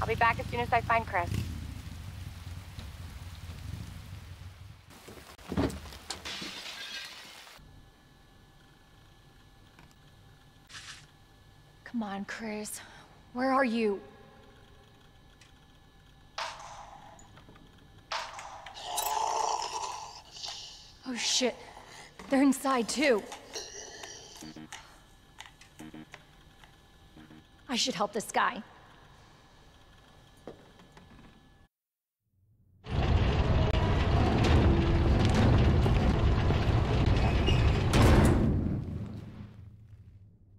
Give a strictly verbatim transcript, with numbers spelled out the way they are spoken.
be back as soon as I find Chris. Come on, Chris. Where are you? Oh shit. They're inside too. I should help this guy.